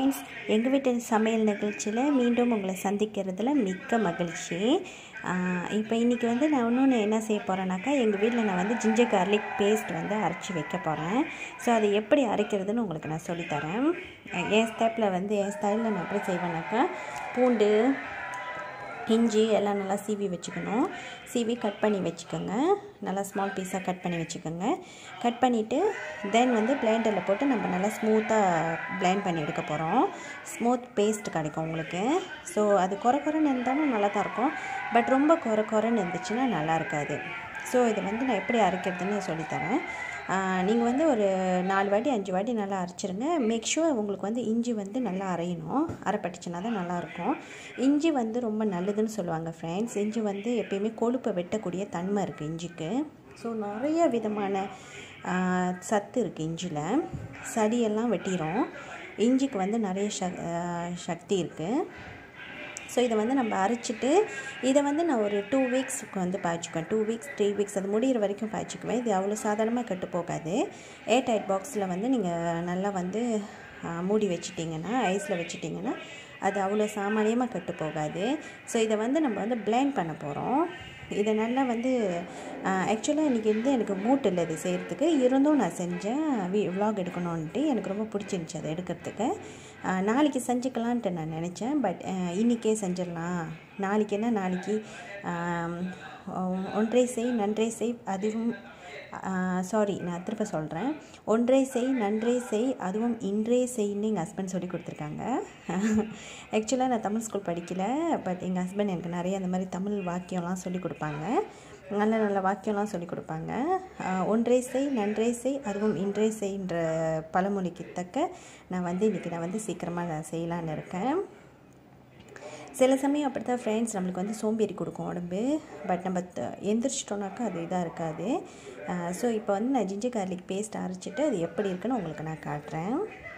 Friends, எங்கள் வீட்டு சமையல் நிகழ்ச்சியில் மீண்டும் உங்களை சந்திக்கிறதுல மிக்க மகிழ்ச்சி. இப்போ இன்றைக்கி நான் இன்னொன்று என்ன செய்ய போகிறேன்னாக்கா, எங்கள் வீட்டில் நான் ஜிஞ்சர் கார்லிக் பேஸ்ட் அரைச்சி வைக்க போகிறேன். ஸோ அதை எப்படி அரைக்கிறதுன்னு உங்களுக்கு நான் சொல்லித்தரேன். என் ஸ்டைலில் நான் எப்படி செய்வேன்னாக்கா, பூண்டு, இஞ்சி எல்லாம் நல்லா சீவி வச்சுக்கணும். சீவி கட் பண்ணி வச்சுக்கோங்க. நல்லா ஸ்மால் பீஸாக கட் பண்ணி வச்சுக்கோங்க. கட் பண்ணிவிட்டு தென் பிளேண்டரில் போட்டு நம்ம நல்லா ஸ்மூத்தாக பிளேண்ட் பண்ணி எடுக்க போகிறோம். ஸ்மூத் பேஸ்ட் கிடைக்கும் உங்களுக்கு. ஸோ அது குறைன்னு இருந்தாலும் நல்லா தான் இருக்கும். பட் ரொம்ப குறைன்னு இருந்துச்சுன்னா நல்லா இருக்காது. ஸோ இதை நான் எப்படி அரைக்கிறதுன்னு சொல்லித்தரேன். நீங்கள் ஒரு 4 வாட்டி 5 வாட்டி நல்லா அரைச்சிருங்க. மேக் ஷூர் உங்களுக்கு இஞ்சி நல்லா அரையணும். அரைப்பட்டுச்சுன்னா தான் நல்லாயிருக்கும். இஞ்சி ரொம்ப நல்லதுன்னு சொல்லுவாங்க ஃப்ரெண்ட்ஸ். இஞ்சி எப்பயுமே கொழுப்பை வெட்டக்கூடிய தன்மை இருக்குது இஞ்சிக்கு. ஸோ நிறைய விதமான சத்து இருக்குது இஞ்சியில். சடியெல்லாம் வெட்டிடும். இஞ்சிக்கு நிறைய சக்தி இருக்குது. ஸோ இதை நம்ம அரைச்சிட்டு இதை நான் ஒரு 2 வீக்ஸுக்கு பாய்ச்சிக்குவேன். 2 வீக்ஸ் 3 வீக்ஸ் அது முடிகிற வரைக்கும் பாய்ச்சிக்குவேன். இது அவ்வளோ சாதாரணமாக கெட்டு போகாது. ஏர்டைட் பாக்ஸில் நீங்கள் நல்லா மூடி வச்சிட்டிங்கன்னா, ஐஸில் வச்சிட்டிங்கன்னா அது அவ்வளோ சாமானியமாக கெட்டு போகாது. ஸோ இதை நம்ம பிளேண்ட் பண்ண போகிறோம். இதை நல்லா ஆக்சுவலாக இன்றைக்கி எனக்கு மூட் இல்லை இது செய்கிறதுக்கு. இருந்தும் நான் செஞ்சேன். விலாக் எடுக்கணுன்ட்டு எனக்கு ரொம்ப பிடிச்சிருந்துச்சி அதை எடுக்கிறதுக்கு. நாளைக்கு செஞ்சுக்கலான்ட்டு நான் நினச்சேன். பட் இன்றைக்கே செஞ்சிடலாம். நாளைக்கு ஒன்றை செய் நன்றை செய் அதுவும் நான் திரும்ப சொல்கிறேன். ஒன்றை செய் நன்றை செய் அதுவும் இன்றே செய்ன்னு எங்கள் ஹஸ்பண்ட் சொல்லி கொடுத்துருக்காங்க. ஆக்சுவலாக நான் தமிழ் ஸ்கூல் படிக்கலை. பட் எங்கள் ஹஸ்பண்ட் எனக்கு நிறைய அந்த மாதிரி தமிழ் வாக்கியம்லாம் சொல்லி கொடுப்பாங்க. நல்ல வாக்கியம்லாம் சொல்லி கொடுப்பாங்க. ஒன்றை செய் நன்றை செய் அதுவும் இன்றே செய்ன்ற பழமொழிக்கு தக்க நான் இன்றைக்கி சீக்கிரமாக செய்யலான்னு இருக்கேன். சில சமயம் அப்படி தான் ஃப்ரெண்ட்ஸ், நம்மளுக்கு சோம்பேறி கொடுக்கும் உடம்பு. பட் நம்ம எந்திரிச்சிட்டோன்னாக்கா அது இதாக இருக்காது. ஸோ இப்போ நான் ஜிஞ்சர் கார்லிக் பேஸ்ட் அரைச்சிட்டு அது எப்படி இருக்குன்னு உங்களுக்கு நான் காட்டுறேன்.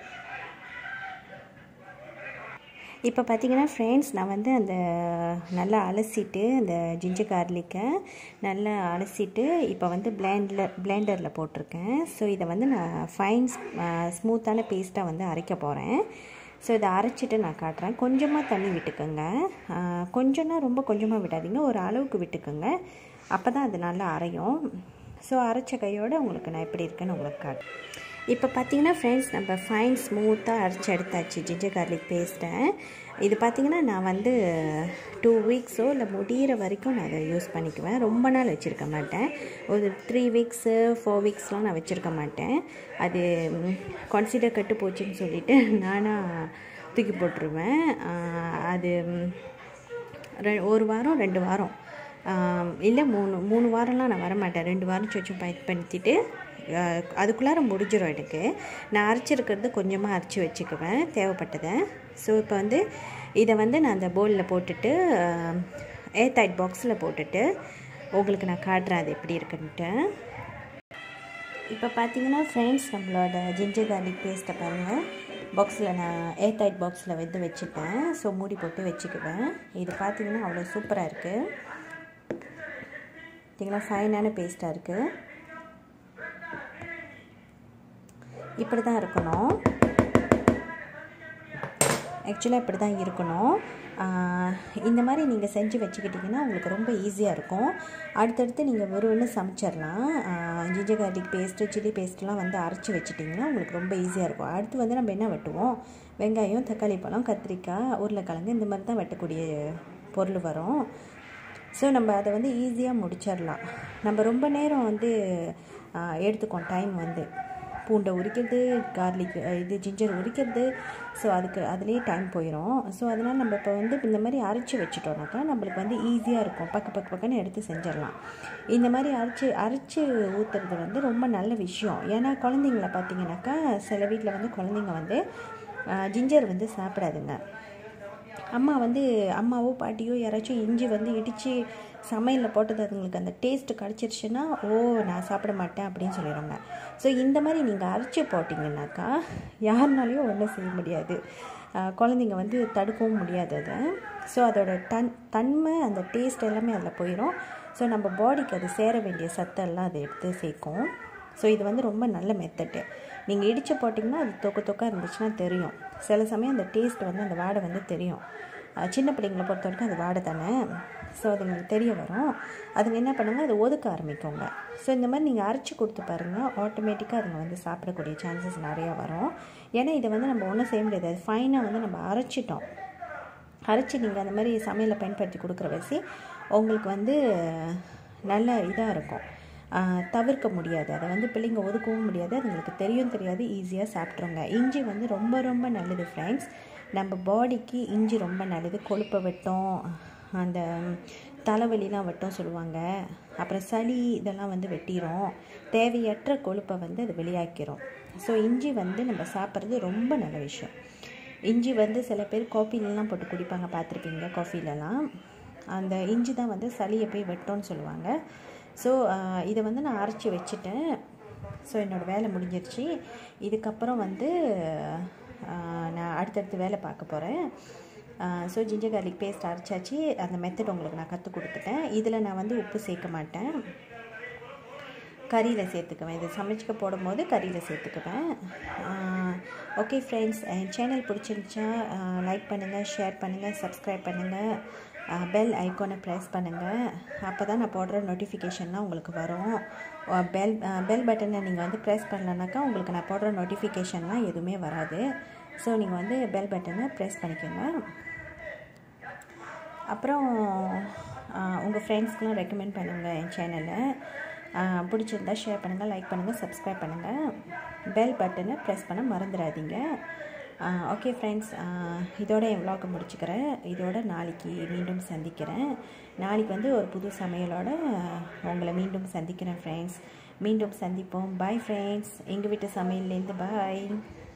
இப்போ பார்த்தீங்கன்னா ஃப்ரெண்ட்ஸ், நான் அந்த நல்லா அலசிட்டு அந்த ஜிஞ்சர் கார்லிக்கை நல்லா அலசிட்டு இப்போ பிளேண்டரில் போட்டிருக்கேன். ஸோ இதை நான் ஃபைன் ஸ்மூத்தான பேஸ்ட்டாக அரைக்க போகிறேன். ஸோ இதை அரைச்சிட்டு நான் காட்டுறேன். கொஞ்சமாக தண்ணி விட்டுக்கோங்க. கொஞ்சம்னா ரொம்ப கொஞ்சமாக விடாதீங்க, ஒரு அளவுக்கு விட்டுக்கோங்க. அப்போ தான் அது நல்லா அரையும். ஸோ அரைச்ச கையோடு உங்களுக்கு நான் எப்படி இருக்குன்னு உங்களுக்கு காட்டுறேன். இப்போ பார்த்தீங்கன்னா ஃப்ரெண்ட்ஸ், நம்ம ஃபைன் ஸ்மூத்தாக அரைச்சி எடுத்தாச்சு ஜிஞ்சர் கார்லிக் பேஸ்ட்டை. இது பார்த்திங்கன்னா நான் 2 வீக்ஸோ இல்லை முடிகிற வரைக்கும் நான் அதை யூஸ் பண்ணிக்குவேன். ரொம்ப நாள் வச்சுருக்க மாட்டேன். ஒரு 3 வீக்ஸு 4 வீக்ஸ்லாம் நான் வச்சுருக்க மாட்டேன். அது கன்சிடர் கட்டு போச்சுன்னு சொல்லிவிட்டு நானாக தூக்கி போட்டுருவேன். அது 1 வாரம் 2 வாரம் இல்லை 3 வாரம்லாம் நான் வரமாட்டேன். 2 வாரம் பயன்படுத்திட்டு அதுக்குள்ளார முடிஞ்சிடும் எனக்கு. நான் அரைச்சிருக்கிறது கொஞ்சமாக அரைச்சி வச்சுக்குவேன் தேவைப்பட்டதை. ஸோ இப்போ இதை நான் அந்த பவுலில் போட்டுட்டு ஏர்டைட் பாக்ஸில் போட்டுட்டு உங்களுக்கு நான் காட்டுறேன் அது எப்படி இருக்குன்ட்டு. இப்போ பார்த்தீங்கன்னா ஃப்ரெண்ட்ஸ், நம்மளோட ஜிஞ்சர் கார்லிக் பேஸ்ட்டை பாருங்கள். பாக்ஸில் நான் ஏர்டைட் பாக்ஸில் வச்சுட்டேன். ஸோ மூடி போட்டு வச்சுக்குவேன். இது பார்த்திங்கன்னா அவ்வளோ சூப்பராக இருக்குது. பார்த்திங்கன்னா ஃபைனான பேஸ்ட்டாக இருக்குது. இப்படி தான் இருக்கணும். ஆக்சுவலாக இப்படி தான் இருக்கணும். இந்த மாதிரி நீங்கள் செஞ்சு வச்சுக்கிட்டிங்கன்னா உங்களுக்கு ரொம்ப ஈஸியாக இருக்கும். அடுத்தடுத்து நீங்கள் ஒன்று சமைச்சிடலாம். ஜிஞ்சர் கார்லிக் பேஸ்ட்டு, சில்லி பேஸ்ட்லாம் அரைச்சி வச்சுட்டிங்கன்னா உங்களுக்கு ரொம்ப ஈஸியாக இருக்கும். அடுத்து நம்ம என்ன வெட்டுவோம்? வெங்காயம், தக்காளி பழம், கத்திரிக்காய், உருளைக்கிழங்கு இந்த மாதிரி தான் வெட்டக்கூடிய பொருள் வரும். ஸோ நம்ம அதை ஈஸியாக முடிச்சிடலாம். நம்ம ரொம்ப நேரம் எடுத்துக்கோம் டைம் பூண்டை உரிக்கிறது, கார்லிக் ஜிஞ்சர் உரிக்கிறது. ஸோ அதுலேயே டைம் போயிடும். ஸோ அதனால் நம்ம இப்போ இந்த மாதிரி அரைச்சி வச்சுட்டோம்னாக்கா நம்மளுக்கு ஈஸியாக இருக்கும். பக்கன்னு எடுத்து செஞ்சிடலாம். இந்த மாதிரி அரைச்சி ஊற்றுறது ரொம்ப நல்ல விஷயம். ஏன்னா குழந்தைங்கள பார்த்திங்கனாக்கா, சில வீட்டில் குழந்தைங்க ஜிஞ்சர் சாப்பிடாதுங்க. அம்மாவோ பாட்டியோ யாராச்சும் இஞ்சி இடித்து சமையலில் போட்டது அதுங்களுக்கு அந்த டேஸ்ட்டு கிடச்சிருச்சுன்னா, நான் சாப்பிட மாட்டேன் அப்படின்னு சொல்லிடுவாங்க. ஸோ இந்த மாதிரி நீங்கள் அரைச்சி போட்டிங்கன்னாக்கா யாருனாலையும் ஒன்றும் செய்ய முடியாது. குழந்தைங்க தடுக்கவும் முடியாது அதை. ஸோ அதோட தன்மை அந்த டேஸ்ட் எல்லாமே அதில் போயிடும். ஸோ நம்ம பாடிக்கு அது சேர வேண்டிய சத்தெல்லாம் அதை எடுத்து சேர்க்கும். ஸோ இது ரொம்ப நல்ல மெத்தட்டு. நீங்கள் இடித்து போட்டிங்கன்னா அது தொக்கா இருந்துச்சுன்னா தெரியும். சில சமயம் அந்த டேஸ்ட் வந்து அந்த வாடை வந்து தெரியும். சின்ன பிள்ளைங்களை பொறுத்த வரைக்கும் அது வாடை தானே, ஸோ அதுங்களுக்கு தெரிய வரும். அதுங்க என்ன பண்ணுங்க, அதை ஒதுக்க ஆரம்பிக்குங்க. ஸோ இந்த மாதிரி நீங்கள் அரைச்சி கொடுத்து பாருங்கள், ஆட்டோமேட்டிக்காக அதுங்க வந்து சாப்பிடக்கூடிய சான்சஸ் நிறையா வரும். ஏன்னா இதை வந்து நம்ம ஒன்றும் செய்ய முடியாது, அது ஃபைனாக வந்து நம்ம அரைச்சிட்டோம். அரைச்சி நீங்கள் அந்த மாதிரி சமையலில் பயன்படுத்தி கொடுக்குற வச்சு உங்களுக்கு வந்து நல்ல இதாக இருக்கும். தவிர்க்க முடியாது, அதை வந்து பிள்ளைங்க ஒதுக்கவும் முடியாது, அதுங்களுக்கு தெரியாது, ஈஸியாக சாப்பிட்ருங்க. இஞ்சி வந்து ரொம்ப ரொம்ப நல்லது ஃப்ரெண்ட்ஸ். நம்ம பாடிக்கு இஞ்சி ரொம்ப நல்லது. கொழுப்பை வெட்டும், அந்த தலைவலிலாம் வெட்டும் சொல்லுவாங்க. அப்புறம் சளி இதெல்லாம் வந்து வெட்டிடும், தேவையற்ற கொழுப்பை வந்து அது வெளியாக்கிரும். ஸோ இஞ்சி வந்து நம்ம சாப்பிட்றது ரொம்ப நல்ல விஷயம். இஞ்சி வந்து சில பேர் காஃபிலெலாம் போட்டு குடிப்பாங்க, பார்த்துருப்பீங்க காஃபிலெலாம். அந்த இஞ்சி தான் வந்து சளியை போய் வெட்டோன்னு சொல்லுவாங்க. ஸோ இதை வந்து நான் அரைச்சி வச்சுட்டேன். ஸோ என்னோடய வேலை முடிஞ்சிருச்சு. இதுக்கப்புறம் வந்து நான் அடுத்தடுத்து வேலை பார்க்க போகிறேன். ஸோ ஜிஞ்சர் கார்லிக் பேஸ்ட் அரைச்சாச்சு. அந்த மெத்தட் உங்களுக்கு நான் கற்றுக் கொடுத்துட்டேன். இதில் நான் வந்து உப்பு சேர்க்க மாட்டேன், கறியில் சேர்த்துக்குவேன். இது சமைச்சிக்க போடும்போது கறியில் சேர்த்துக்குவேன். ஓகே ஃப்ரெண்ட்ஸ், என் சேனல் பிடிச்சிருந்துச்சா லைக் பண்ணுங்கள், ஷேர் பண்ணுங்கள், சப்ஸ்கிரைப் பண்ணுங்கள், பெல் ஐக்கானை ப்ரெஸ் பண்ணுங்கள். அப்போ தான் நான் போடுற நோட்டிஃபிகேஷன்லாம் உங்களுக்கு வரும். பெல் பட்டனை நீங்கள் வந்து ப்ரெஸ் பண்ணலனாக்கா உங்களுக்கு நான் போடுற நோட்டிஃபிகேஷன்லாம் எதுவுமே வராது. ஸோ நீங்கள் வந்து பெல் பட்டனை ப்ரெஸ் பண்ணிக்கோங்க. அப்புறம் உங்கள் ஃப்ரெண்ட்ஸ்க்கெலாம் ரெக்கமெண்ட் பண்ணுங்கள் என் சேனலை. பிடிச்சிருந்தா ஷேர் பண்ணுங்கள், லைக் பண்ணுங்கள், சப்ஸ்கிரைப் பண்ணுங்கள். பெல் பட்டனை ப்ரெஸ் பண்ண மறந்துடாதீங்க. ஓகே ஃப்ரெண்ட்ஸ், இதோட என் vlog முடிச்சுக்கிறேன். இதோட நாளைக்கு மீண்டும் சந்திக்கிறேன். நாளைக்கு வந்து ஒரு புது சமையலோடு உங்களை மீண்டும் சந்திக்கிறேன் ஃப்ரெண்ட்ஸ். மீண்டும் சந்திப்போம். பாய் ஃப்ரெண்ட்ஸ், எங்கள் வீட்டு சமையல்லேருந்து பாய்.